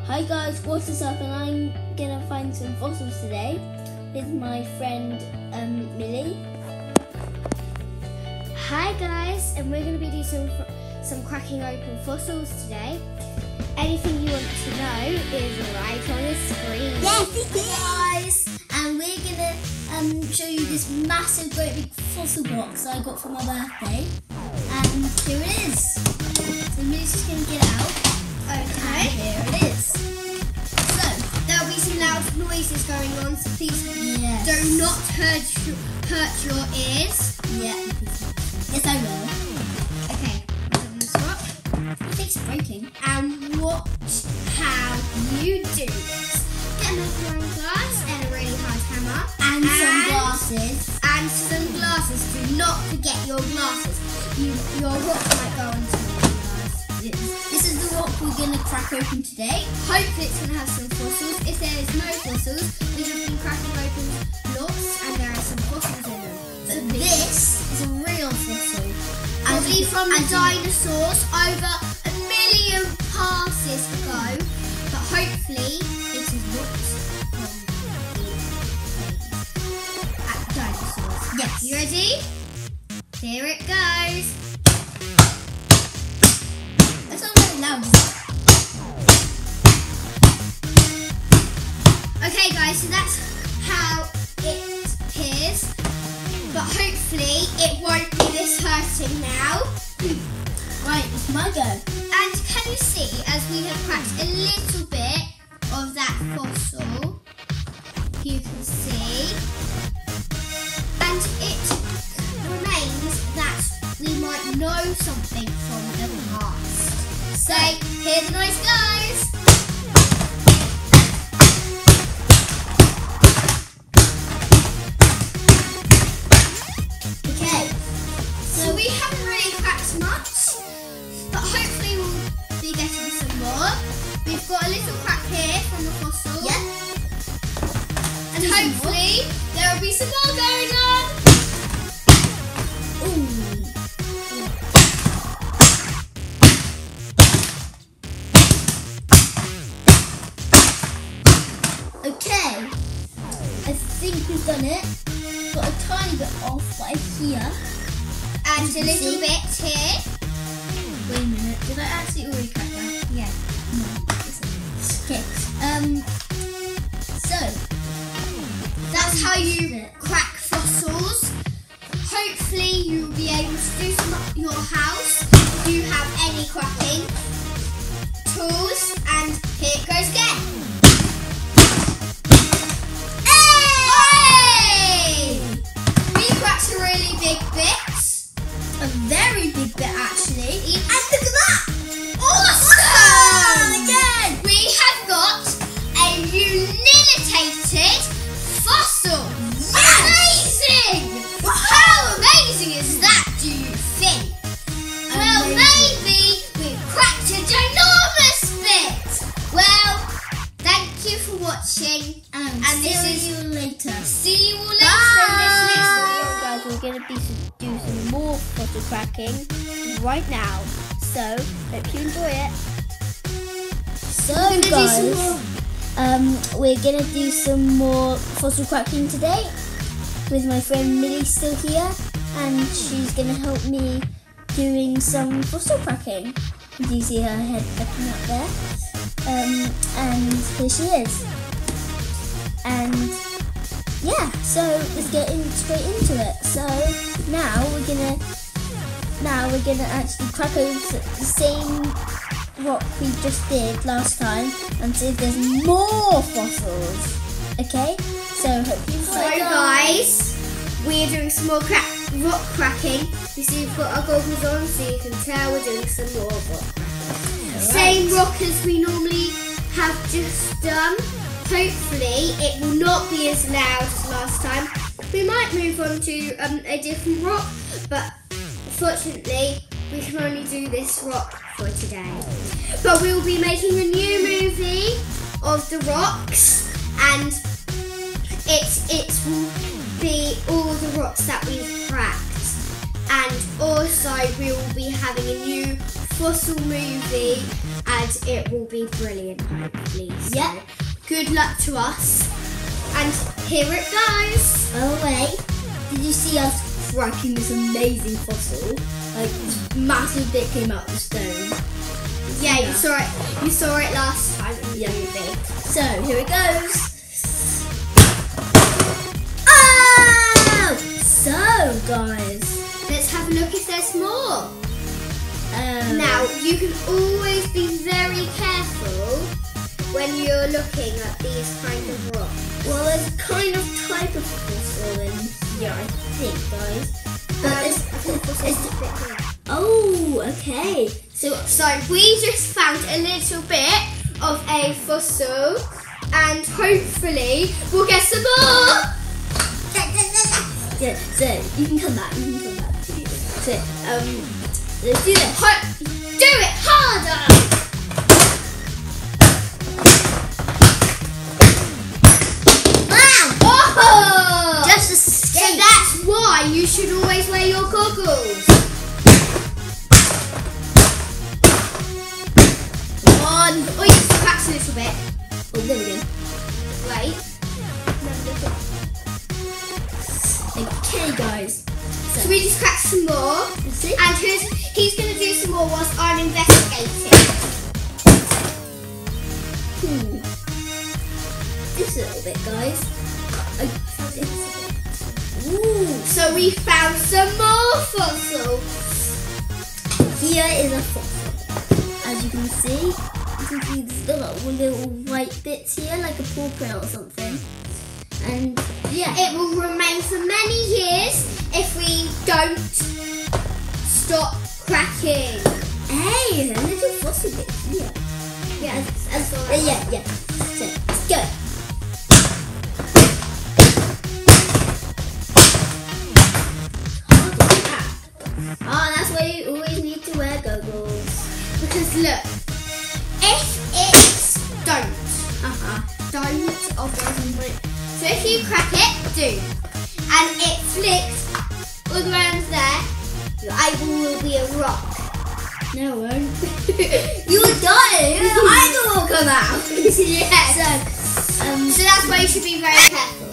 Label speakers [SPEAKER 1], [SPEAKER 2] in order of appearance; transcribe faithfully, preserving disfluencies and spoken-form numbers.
[SPEAKER 1] Hi guys, what is up? And I'm gonna find some fossils today with my friend um, Millie.
[SPEAKER 2] Hi guys, and we're gonna be doing some some cracking open fossils today. Anything you want to know is right on the screen.
[SPEAKER 1] Yes, it is, guys. And we're gonna um, show you this massive, great big fossil box I got for my birthday. And here it is. So Millie's just gonna get out.
[SPEAKER 2] Okay.
[SPEAKER 1] And here it is. So
[SPEAKER 2] there'll be some loud noises going on, so please
[SPEAKER 1] yes.
[SPEAKER 2] do not hurt your, hurt your ears.
[SPEAKER 1] Yeah. Yes, I will.
[SPEAKER 2] Okay. Open this up.
[SPEAKER 1] I think it's breaking.
[SPEAKER 2] And watch how you do this. Get a magnifying glass and a really hard hammer.
[SPEAKER 1] And, and some glasses.
[SPEAKER 2] And some glasses. Do not forget your glasses. You, your rock might go into your glass.
[SPEAKER 1] This is the rock we're going to crack open today.
[SPEAKER 2] Hopefully it's going to have some fossils. If there is no fossils, we have been cracking open blocks and there are some fossils in them.
[SPEAKER 1] But this is a real fossil.
[SPEAKER 2] Probably from the dinosaurs over a million passes ago. But hopefully it is not from the dinosaurs.
[SPEAKER 1] Yes.
[SPEAKER 2] You ready? Here it goes.
[SPEAKER 1] That's not very loud, is it?
[SPEAKER 2] Okay guys, so that's how it appears. But hopefully it won't be this hurting now.
[SPEAKER 1] Right, it's my go.
[SPEAKER 2] And can you see, as we have cracked a little bit of that fossil, you can see, and it remains that we might know something from the past. So, hear the noise, guys.
[SPEAKER 1] Okay.
[SPEAKER 2] So we haven't really cracked much, but hopefully we'll be getting some more. We've got a little crack here from the fossil.
[SPEAKER 1] Yeah.
[SPEAKER 2] And hopefully there will be some more going on.
[SPEAKER 1] Ooh. Okay. I think we've done it. Got a tiny bit off right here.
[SPEAKER 2] And a
[SPEAKER 1] You can
[SPEAKER 2] little
[SPEAKER 1] see.
[SPEAKER 2] bit here.
[SPEAKER 1] Wait a minute. Did I actually already crack that?
[SPEAKER 2] Yeah.
[SPEAKER 1] No. Okay. Um. So
[SPEAKER 2] That's how you
[SPEAKER 1] it.
[SPEAKER 2] crack fossils. Hopefully you'll be able to do some at your house if you have any cracking tools. And here it goes again. Hey! We cracked a really big bit.
[SPEAKER 1] A very big bit actually.
[SPEAKER 2] And
[SPEAKER 1] look at that!
[SPEAKER 2] Awesome!
[SPEAKER 1] Again!
[SPEAKER 2] We have got a unilitated fossil. Amazing! How amazing is that, do you think? Well,
[SPEAKER 1] Amazing.
[SPEAKER 2] maybe we've cracked a ginormous bit. Well, thank you for watching.
[SPEAKER 1] And,
[SPEAKER 2] And this
[SPEAKER 1] see
[SPEAKER 2] is-
[SPEAKER 1] you later.
[SPEAKER 2] See you later in this next
[SPEAKER 1] Bye.
[SPEAKER 2] video.
[SPEAKER 1] Guys, we're going to be do some more fossil cracking right now. So, hope you enjoy it. So,
[SPEAKER 2] We're gonna do
[SPEAKER 1] guys,
[SPEAKER 2] some more.
[SPEAKER 1] um, we're going to do some more fossil cracking today with my friend Millie still here, and she's going to help me doing some fossil cracking. Do you see her head popping up there? Um, and here she is. And yeah, so let's get in straight into it. So now we're gonna now we're gonna actually crack open the same rock we just did last time and see if there's more fossils. Okay? So hope you
[SPEAKER 2] So
[SPEAKER 1] enjoy.
[SPEAKER 2] guys, we're doing some more crack rock cracking. You see we've got our goggles on so you can tell we're doing some more rock cracking.
[SPEAKER 1] Alright.
[SPEAKER 2] Same rock as we normally have just done. Hopefully it will not be as loud as last time. We might move on to um, a different rock, but fortunately we can only do this rock for today. But we will be making a new movie of the rocks, and it, it will be all the rocks that we've cracked. And also we will be having a new fossil movie, and it will be brilliant, hopefully. So
[SPEAKER 1] Yep.
[SPEAKER 2] good luck to us, and here it goes.
[SPEAKER 1] By the way, did you see us cracking this amazing fossil? Like this massive bit came out of the stone.
[SPEAKER 2] Yeah,
[SPEAKER 1] Yeah.
[SPEAKER 2] you saw it. You saw it last time in the
[SPEAKER 1] Yeah.
[SPEAKER 2] movie.
[SPEAKER 1] So here it goes. Oh! So guys,
[SPEAKER 2] Let's have a look if there's more.
[SPEAKER 1] um,
[SPEAKER 2] Now, you can always be very careful when you're looking at these kind of rocks.
[SPEAKER 1] well, there's a kind of type of fossil in here, I think, guys. But
[SPEAKER 2] Um,
[SPEAKER 1] it's,
[SPEAKER 2] I think the fossil's
[SPEAKER 1] it's,
[SPEAKER 2] a bit here.
[SPEAKER 1] oh, okay. So
[SPEAKER 2] So we just found a little bit of a fossil, and hopefully we'll get some more.
[SPEAKER 1] yeah, so you can come back. You can come back. So um, let's do this.
[SPEAKER 2] Ho- do it harder.
[SPEAKER 1] Wow!
[SPEAKER 2] Oh!
[SPEAKER 1] Just
[SPEAKER 2] So
[SPEAKER 1] escape.
[SPEAKER 2] that's why you should always wear your goggles.
[SPEAKER 1] One.
[SPEAKER 2] Oh, you just cracked a little bit.
[SPEAKER 1] Oh, there we go.
[SPEAKER 2] Wait.
[SPEAKER 1] Okay, guys.
[SPEAKER 2] So
[SPEAKER 1] So
[SPEAKER 2] we just cracked some more.
[SPEAKER 1] let's see.
[SPEAKER 2] And who's, he's going to do some more whilst I'm investigating.
[SPEAKER 1] Hmm. Just a little bit, guys. I, ooh.
[SPEAKER 2] So we found some more fossils.
[SPEAKER 1] Here is a fossil. As you can see, you can see these little, little white bits here, like a paw print or something. And yeah,
[SPEAKER 2] It will remain for many years if we don't stop cracking.
[SPEAKER 1] hey, a little fossil bit here.
[SPEAKER 2] Yeah,
[SPEAKER 1] As,
[SPEAKER 2] all
[SPEAKER 1] uh,
[SPEAKER 2] right.
[SPEAKER 1] yeah, yeah. So let's go. Oh, that's why you always need to wear goggles.
[SPEAKER 2] Because look, if it's don't,
[SPEAKER 1] Uh-huh.
[SPEAKER 2] don't obviously. So if you crack it, do, and it flicks all the way under there, your eyeball will be a rock.
[SPEAKER 1] No, it won't. You will die. Your eyeball will come out.
[SPEAKER 2] Yeah.
[SPEAKER 1] So, um,
[SPEAKER 2] So that's why you should be very careful.